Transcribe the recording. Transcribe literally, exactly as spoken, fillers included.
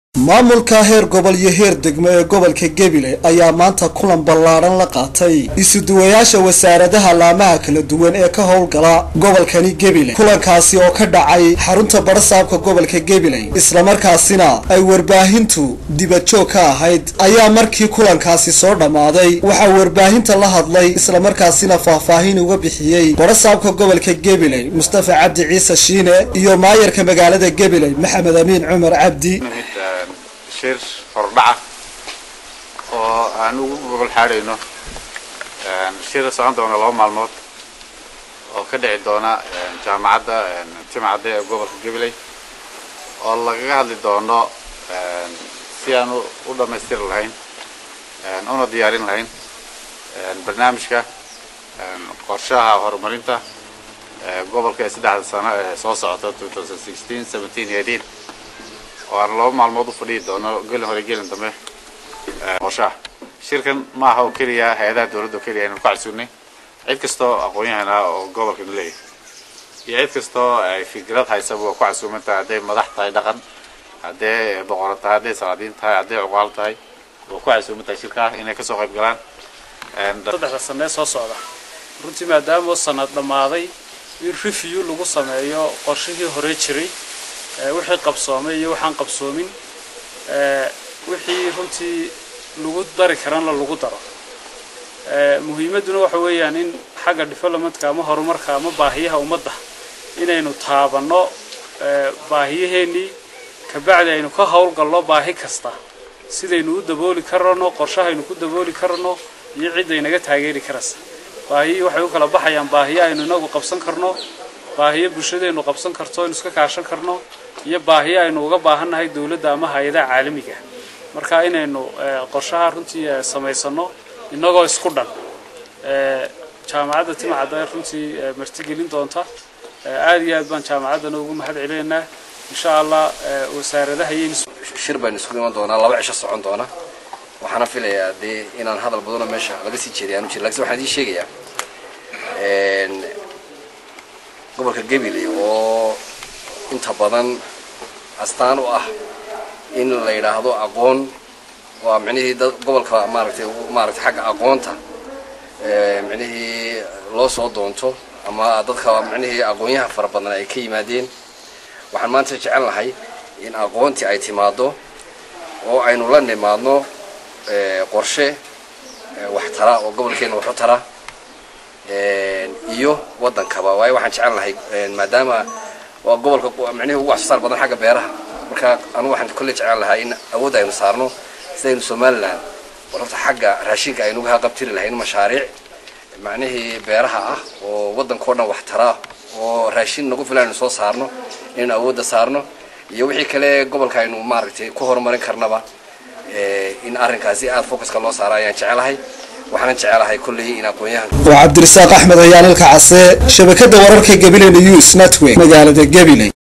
maamulka heer gobol iyo heer degmo ee gobolka Gabiley ayaa maanta kulan ballaaran la qaatay isuduwayaasha wasaaradaha laamaha kala duwan ee ka howlgala gobolkani Gabiley. kulankaasi oo ka dhacay xarunta barsaabka gobolka Gabiley isla markaasina ay warbaahintu dibadjoog ka ahayd ayaa markii kulankaasi soo dhamaaday waxa warbaahinta la hadlay isla markaasina faahfaahin uga bixiyay barsaabka gobolka Gabiley Mustafa Cabdi Ciise Shiine iyo maayarka magaalada Gabiley Maxamed Amiin Cumar Cabdi شير فربعة وأنا أقول حالينه شير صعد دونا الله معلومات وكده دونا جامعة جامعة جوبل جبلي والله قاعد دونا سيانو ولا مستير الحين أنا ديارين الحين برنامج كا قرشها هرمرينتا جوبل كأسدع سنة صوص عطت ألفين وستة عشر سبعتين يدين وأنا لو مع الموضوع فريد أنا قل هو رجال انتمه وشاه شركة ما هو كريه هذا دولة كريه إنه قاعد سوني عيد كستو أقوياء هنا وقبل كنلي يعيد كستو في جرات هاي سبوا قاعد سومن تعدي مدح تاي دقن تعدي بقرة تعدي سعدين تاي تعدي عقال تاي وقاعد سومن تاي شركة إنه كسو غيب جلان. تدخل السنة صوصة رنتي ما دام والسنة الماضي يرفيو لقو سمايو قرشيه هريتشري وحي قبصومي وحان قبصومين وحي runtii lagu dari karaan la lagu daro muhiimaduna waxa weeyaan in xagga developmentka ama horumarka ama baahiyaha ummadda inaynu taabano baahiyaheeni ka bacdi aynu ka hawl galno baahi kasta sidaynu u dabooli karno qorshahaynu ku dabooli karno iyo cid ay naga taageeri karaysa baahiyi waxay u kala baxayaan baahiyaha aynu inagu qabsan karno baahiyo bulshadeenu qabsan karto in iska kaashan karno iyo baahiyo aynu uga baahanahay dawladda ama hay'adaha caalamiga marka inaynu qorshaha runtii sameysano inagoo isku dhan ee jaamacadda Timcadda runtii martigelin doonta aad iyo aad baan jaamacadda ugu mahad celeynaa insha Allah wasaaradaha iyo shir baan isku iman doonaa laba cisho socon doona waxaana filayaa inaan hadal badan meesha laga sii jeediyaan laakiin waxaan idin sheegayaa een gobolka Gabiley oo inta badan astaan u ah in la yiraahdo aqoon waa macnaheedu dad gobolka maaragtay maaragtay xagga aqoonta ee macnaheedu loo soo doonto ama dadka macnaheedu aqoonyaha fara badan ay ka yimaadeen waxaan maanta jecel lahay in aqoonti ay timaado oo aynu la nimaadno ee qorshe wax tara oo gobolkeena wax tara iyo wadankaba way waxaan jecel lahay maadaama waa gobolka macnaheedu wax soo badan xagga beeraha marka anu waxaan kulli jecel lahay in awood aynu saarno sidaynu Soomaaliland warta xagga raashinka aynu uga qabtiri lahayn mashaariic macnaheedu beeraha ah oo wadankoodna wax tara oo raashin nagu filan soo saarno in awoodda saarno iyo wixii kale gobolka aynu maaragtay ku horumarin karnaba ee in arrinkaasi aad focus ka loo saarayaan jecelahay waxaan jecelahay kulli in aqoonyahan waa Cabdirasaaq Axmed Ayaan Ilka Case shabakada wararka Gabiley News Network magaalada Gabiley.